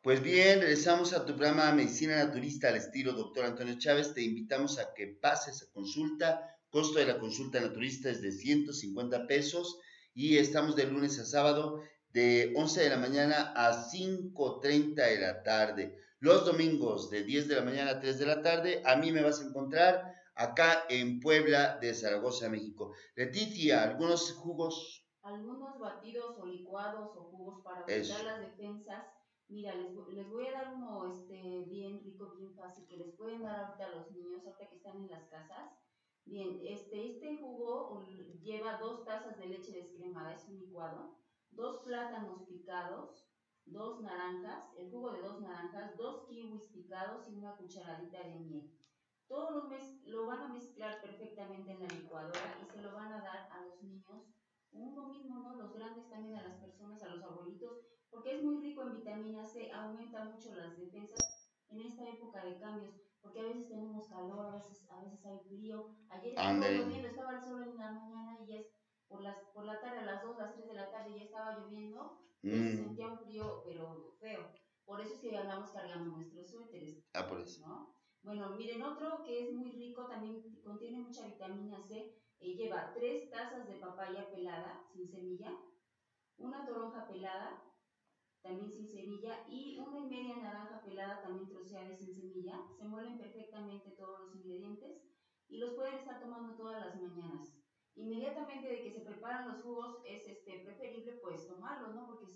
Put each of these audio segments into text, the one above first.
Pues bien, regresamos a tu programa Medicina Naturista al estilo Dr. Antonio Chávez. Te invitamos a que pases a consulta. Costo de la consulta naturista es de 150 pesos y estamos de lunes a sábado de 11 de la mañana a 5:30 de la tarde. Los domingos de 10 de la mañana a 3 de la tarde, a mí me vas a encontrar acá en Puebla de Zaragoza, México. Leticia, ¿algunos jugos? Algunos batidos o licuados o jugos para aumentar Eso. las defensas. Mira, les voy a dar uno bien rico, bien fácil, que les pueden dar ahorita a los niños, ahorita que están en las casas. Bien, este jugo lleva 2 tazas de leche descremada, es un licuado, 2 plátanos picados, 2 naranjas, el jugo de 2 naranjas, 2 kiwis picados y una cucharadita de miel. Todo lo van a mezclar perfectamente en la licuadora y se lo van a dar a los niños, uno mismo, ¿no? Los grandes también, a las personas, a los abuelitos, porque es muy rico en vitamina C, aumenta mucho las defensas en esta época de cambios, porque a veces tenemos calor, a veces hay frío. Ayer estuvo Ándale. lloviendo, estaba el sol en la mañana y es por la tarde, a las 2, las 3 de la tarde ya estaba lloviendo, ya se sentía un frío, pero feo. Por eso es que andamos cargando nuestros suéteres, Por eso. ¿no? Bueno, miren, otro que es muy rico, también contiene mucha vitamina C, lleva 3 tazas de papaya pelada, sin semilla, una toronja pelada, también sin semilla, y 1 y media naranja pelada, también troceada y sin semilla. Se muelen perfectamente todos los ingredientes y los pueden estar tomando todas las mañanas. Inmediatamente de que se preparan los jugos es preferible pues tomarlos, ¿no? Porque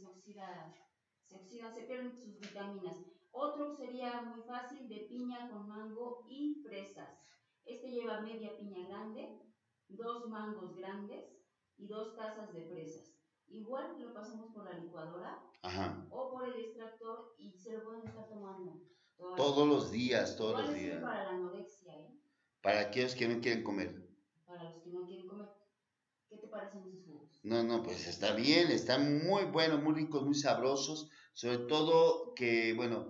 se pierden sus vitaminas. Otro sería muy fácil, de piña con mango y fresas. Este lleva media piña grande, 2 mangos grandes y 2 tazas de fresas. Igual lo pasamos por la licuadora. Ajá. O por el extractor y se lo pueden estar tomando Todos los días, todos igual los les sirve días. para la anorexia, ¿eh? Para aquellos que no quieren comer. Para los que no quieren comer. ¿Qué te parecen esos jugos? No, pues está bien, están muy buenos, muy ricos, muy sabrosos. Sobre todo que, bueno,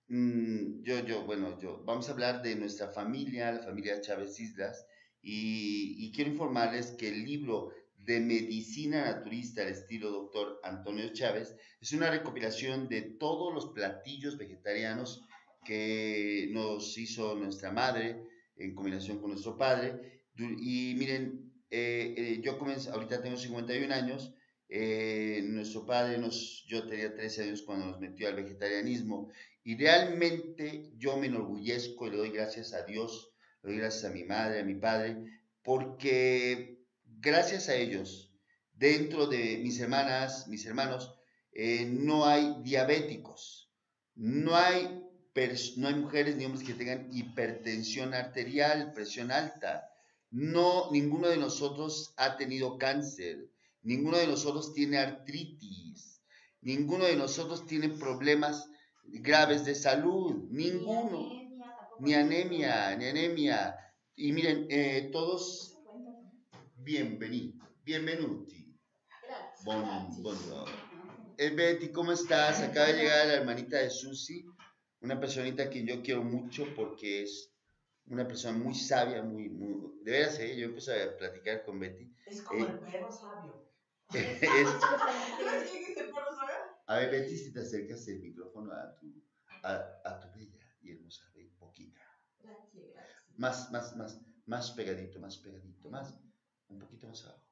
vamos a hablar de nuestra familia, la familia Chávez Islas, y quiero informarles que el libro de Medicina Naturista al estilo Dr. Antonio Chávez es una recopilación de todos los platillos vegetarianos que nos hizo nuestra madre en combinación con nuestro padre. Y miren, yo comencé, ahorita tengo 51 años, nuestro padre yo tenía 13 años cuando nos metió al vegetarianismo y realmente yo me enorgullezco y le doy gracias a Dios, le doy gracias a mi madre, a mi padre, porque gracias a ellos, dentro de mis hermanas, mis hermanos, no hay diabéticos, no hay mujeres ni hombres que tengan hipertensión arterial, presión alta. No, ninguno de nosotros ha tenido cáncer, ninguno de nosotros tiene artritis, ninguno de nosotros tiene problemas graves de salud, ninguno, ni anemia, ni anemia. Y miren, todos, bienvenuti. Bueno. Betty, ¿cómo estás? Acaba de llegar la hermanita de Susi, una personita que yo quiero mucho porque es una persona muy sabia, de veras, yo empecé a platicar con Betty. Es como el perro sabio. A ver, Betty, si te acercas el micrófono a tu bella y hermosa boquita. Gracias. Más pegadito, un poquito más abajo.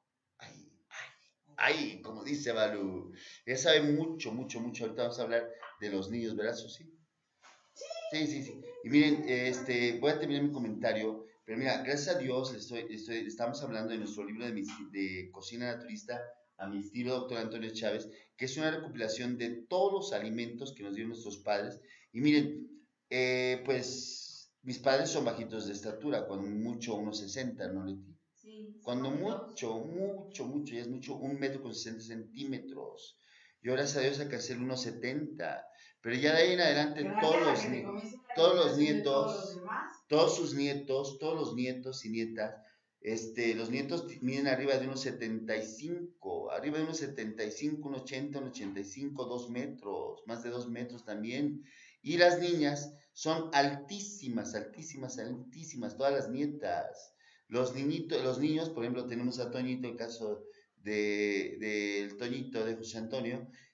Ahí, como dice Balú. Ella sabe mucho. Ahorita vamos a hablar de los niños, ¿verdad, Susi? Sí. Y miren, voy a terminar mi comentario, pero mira, gracias a Dios estamos hablando de nuestro libro de cocina naturista a mi estilo Dr. Antonio Chávez, que es una recopilación de todos los alimentos que nos dieron nuestros padres. Y miren, pues mis padres son bajitos de estatura, cuando mucho 1,60, ¿no, Leti? Sí. Cuando mucho, ya es mucho, 1,60 m. Yo, gracias a Dios, alcancé el 1,70. Pero ya de ahí en adelante, todos los nietos, todos los nietos y nietas, los nietos miden arriba de 1,75, 1,80, 1,85, 2 metros, más de 2 metros también. Y las niñas son altísimas, todas las nietas. Los niños, por ejemplo, tenemos a Toñito, el caso del Toñito, de José Antonio,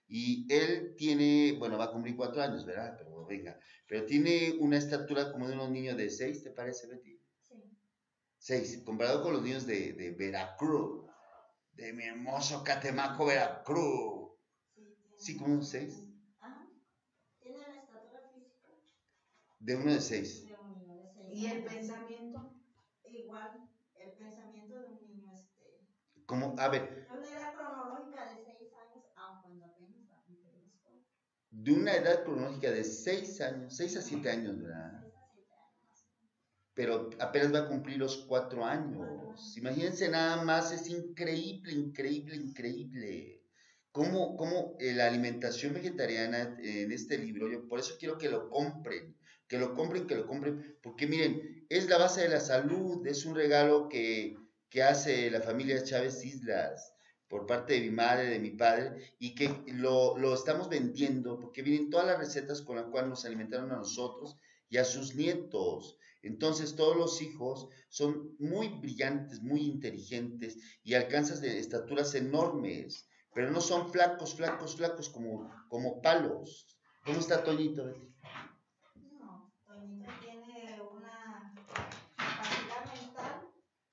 Y él tiene, bueno, va a cumplir 4 años, ¿verdad? Pero venga, pero tiene una estatura como de unos niños de 6, ¿te parece, Betty? Sí. 6, comparado con los niños de Veracruz, de mi hermoso Catemaco, Veracruz. Sí, como unos 6. Ajá. Tiene la estatura física De uno de 6. de un niño de 6 ¿Y el años. pensamiento? Igual, el pensamiento de un niño Como, a ver, de una edad cronológica de 6 años, aun cuando apenas va a cumplir los 4. de una edad cronológica de 6 años, 6 a 7 años, ¿verdad? 6 a 7 años más o menos. Pero apenas va a cumplir los 4 años. Imagínense nada más, es increíble, increíble, increíble. Cómo la alimentación vegetariana en este libro, yo por eso quiero que lo compren, que lo compren, que lo compren, porque miren, es la base de la salud, es un regalo que hace la familia Chávez Islas por parte de mi madre, de mi padre, y que lo estamos vendiendo, porque vienen todas las recetas con las cuales nos alimentaron a nosotros y a sus nietos. Entonces todos los hijos son muy brillantes, muy inteligentes y alcanzan de estaturas enormes, pero no son flacos, flacos, flacos como palos. ¿Cómo está Toñito, Betty? No, Toñito tiene una capacidad mental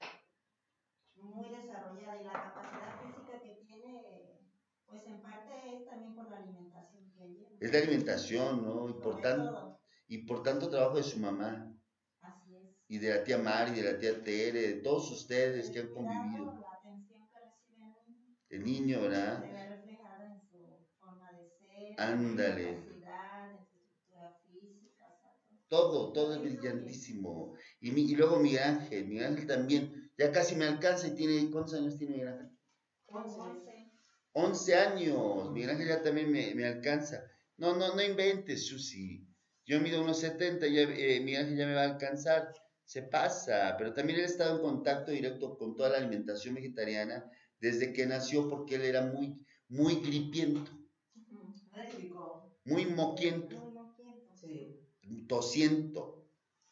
muy desarrollada y la capacidad física que tiene, pues en parte es también por la alimentación que él lleva. Es la alimentación, ¿no? Sobre todo. Y por tanto trabajo de su mamá Así es. y de la tía Mari, de la tía Tere, de todos ustedes que han El convivido. cuidado, la atención que recibe el niño El niño, se ¿verdad? ve reflejada en su forma de ser, Ándale. en su capacidad, en su estructura física, o sea, Todo es brillantísimo. Y luego Miguel Ángel también, ya casi me alcanza y tiene, ¿cuántos años tiene Miguel Ángel? 11. 11 años, Miguel Ángel ya también me alcanza. No inventes, Susi. Yo mido unos 70, ya, Miguel Ángel ya me va a alcanzar. Se pasa, pero también él ha estado en contacto directo con toda la alimentación vegetariana desde que nació porque él era muy gripiento, muy moquiento, Muy moquiento. Sí. tosiento.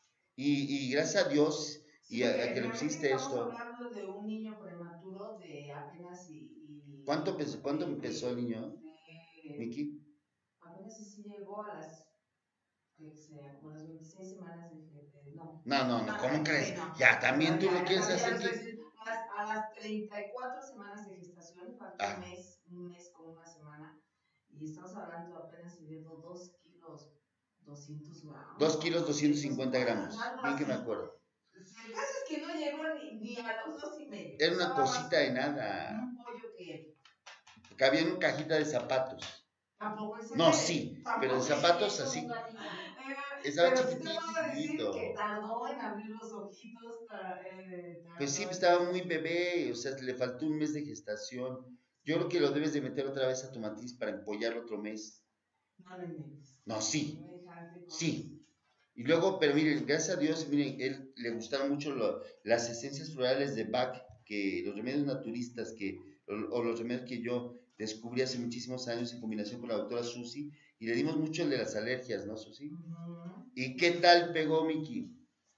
Y gracias a Dios y a que le realmente pusiste estamos esto. hablando de un niño prematuro de apenas ¿Cuánto empezó el niño, Miki? apenas si llegó a las, que sea, como las 26 semanas no. No, ¿cómo crees? Sí, no. Ya, también tú lo quieres Ya hacer lo que... estoy diciendo. A las 34 semanas de gestación, falta un mes con una semana, y estamos hablando apenas si llevo 2 kilos 200 gramos. 2 kilos 250 gramos, bien que me acuerdo. El caso es que no llegó ni a los 2,5. Era una cosita de nada. Un pollo que Cabía en una cajita de zapatos. tampoco es No, sí, pero de zapatos así. Estaba pero sí te puedo decir chiquitito. que tardó en abrir los ojitos. Pues sí, estaba muy bebé, o sea, le faltó un mes de gestación. Yo creo que lo debes de meter otra vez a tu matriz para empollarlo otro mes. No lo inventes. No, sí. Sí. Y luego, pero miren, gracias a Dios, miren, él le gustaron mucho las esencias florales de Bach, que los remedios naturistas o los remedios que yo descubrí hace muchísimos años en combinación con la doctora Susi, y le dimos mucho el de las alergias, ¿no, Susi? ¿Y qué tal pegó, Miki?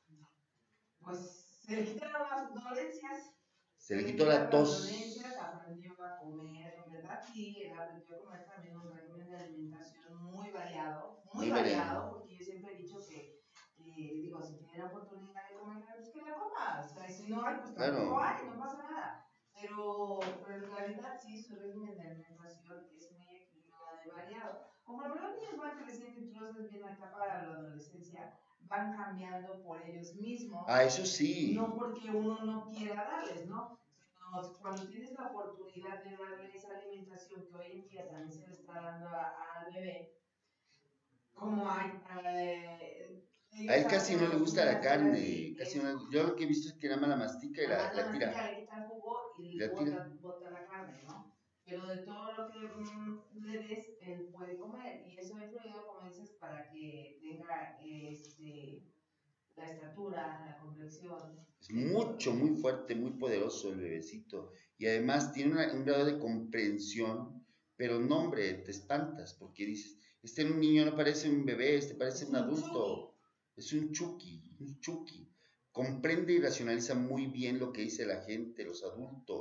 Pues se le quitaron las dolencias. Se le quitó la tos. Aprendió a comer, en verdad sí, él aprendió a comer también un régimen de alimentación muy variado, porque yo siempre he dicho que, digo, si tiene la oportunidad de comer, pues que la coma, o sea, si no hay, pues tampoco hay, no pasa nada. Pero en realidad sí, su régimen de alimentación es muy equilibrado y variado. Conforme los niños van creciendo y tú los ves bien acá para la adolescencia, van cambiando por ellos mismos. Ah, eso sí. No porque uno no quiera darles, ¿no? Sino cuando tienes la oportunidad de darle esa alimentación que hoy en día también se le está dando al bebé, como hay... A él casi no le gusta la carne, casi no, yo lo que he visto es que nada más la mastica y la tira. Le quita el jugo y le bota la carne, ¿no? Pero de todo lo que le des, él puede comer. Y eso ha influido, como dices, para que tenga la estatura, la complexión. Es muy fuerte, muy poderoso el bebecito. Y además tiene un grado de comprensión, pero no, hombre, te espantas porque dices, un niño no parece un bebé, parece un adulto. Es un chucky. Comprende y racionaliza muy bien lo que dice la gente, los adultos.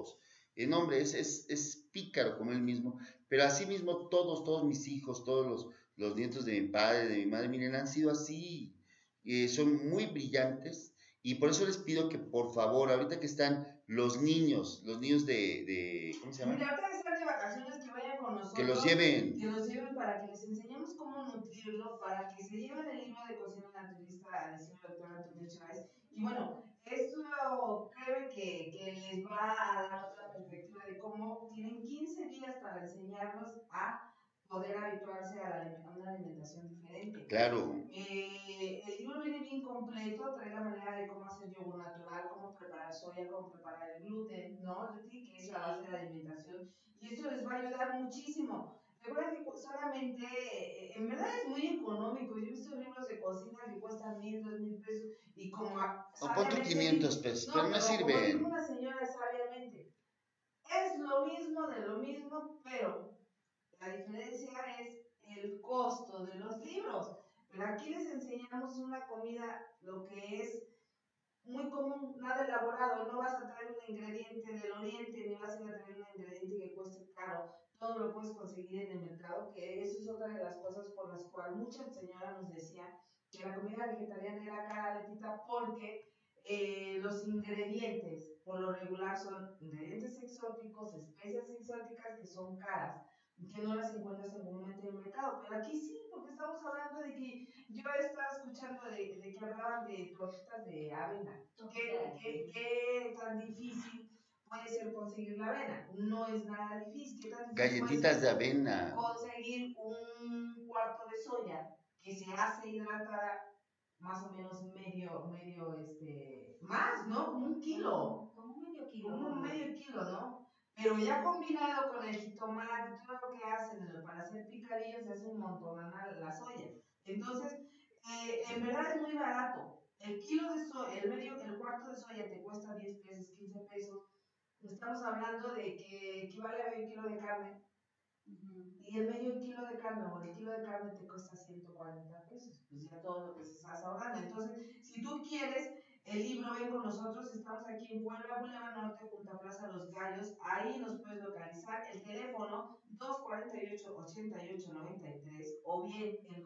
El hombre es pícaro como él mismo, pero así mismo todos mis hijos, todos los nietos de mi padre, de mi madre, miren, han sido así, son muy brillantes y por eso les pido que por favor, ahorita que están los niños ¿cómo se llama? Mira, ahorita que están de vacaciones, que vayan con nosotros. Que los lleven. Que los lleven para que les enseñemos cómo nutrirlo, para que se lleven el libro de cocina naturista al estilo doctor Antonio Chávez. Y bueno, esto créeme que les va a dar otra perspectiva de cómo tienen 15 días para enseñarnos a poder habituarse a una alimentación diferente. Claro. El libro viene bien completo, trae la manera de cómo hacer yogur natural, cómo preparar soya, cómo preparar el gluten, ¿no? Que es la base de la alimentación. Y esto les va a ayudar muchísimo. Recuerden que solamente, en verdad es muy económico. Yo he visto libros de cocina que cuestan 1,000, 2,000 pesos y como O pon 500 pesos, no, pero no como sirven. dijo una señora sabiamente, es lo mismo de lo mismo, pero la diferencia es el costo de los libros. Pero aquí les enseñamos una comida, lo que es muy común, nada elaborado. No vas a traer un ingrediente del oriente, ni vas a traer un ingrediente que cueste caro. Todo lo puedes conseguir en el mercado, que eso es otra de las cosas por las cuales muchas señoras nos decían que la comida vegetariana era cara, Letita, porque los ingredientes, por lo regular, son ingredientes exóticos, especias exóticas que son caras, que no las encuentras comúnmente en el mercado. Pero aquí sí, porque estamos hablando de que yo estaba escuchando de que hablaban de tortitas de avena. ¿Qué tan difícil puede ser conseguir la avena? No es nada difícil. ¿Qué tan difícil Galletitas de avena. conseguir un cuarto de soya que se hace hidratada más o menos más, ¿no? Como un kilo. Como medio kilo. Como medio kilo, ¿no? Pero ya combinado con el jitomate, todo lo que hacen para hacer picadillos, se hace un montón la soya. Entonces, en verdad es muy barato. El kilo de soya, el cuarto de soya te cuesta 10 pesos, 15 pesos. Estamos hablando de que equivale a medio kilo de carne. Y el medio kilo de carne o el kilo de carne te cuesta 140 pesos. Pues ya todo lo que se está ahorrando. Entonces, si tú quieres el libro, ven con nosotros. Estamos aquí en Puebla, Boulevard Norte, junto a Plaza Los Gallos. Ahí nos puedes localizar. El teléfono 248-8893 o bien el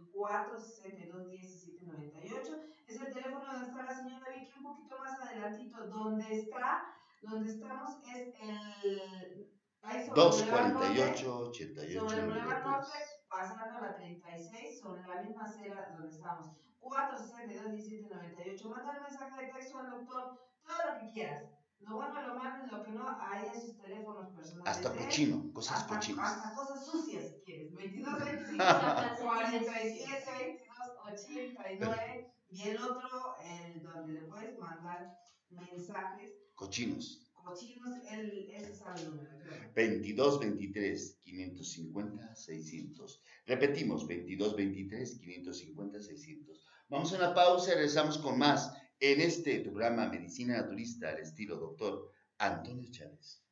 462-1798. Es el teléfono donde está la señora Vicky, un poquito más adelantito. Donde estamos es el... 248 88 sobre el Boulevard Norte, 93. pasando la 36, sobre la misma acera donde estamos. 462-1798. Manda un mensaje de texto al doctor, todo lo que quieras. Lo bueno, lo malo y lo que no, ahí en sus teléfonos personales. Hasta cochino, cosas cochinas. Hasta cosas sucias si quieres. 22 25 47 22 89. Y el otro, el donde le puedes mandar mensajes. Cochinos. Ese sabe el número. 22 23 550 600. Repetimos, 22 23 550 600. Vamos a una pausa y regresamos con más en este programa Medicina Naturista al estilo doctor Antonio Chávez.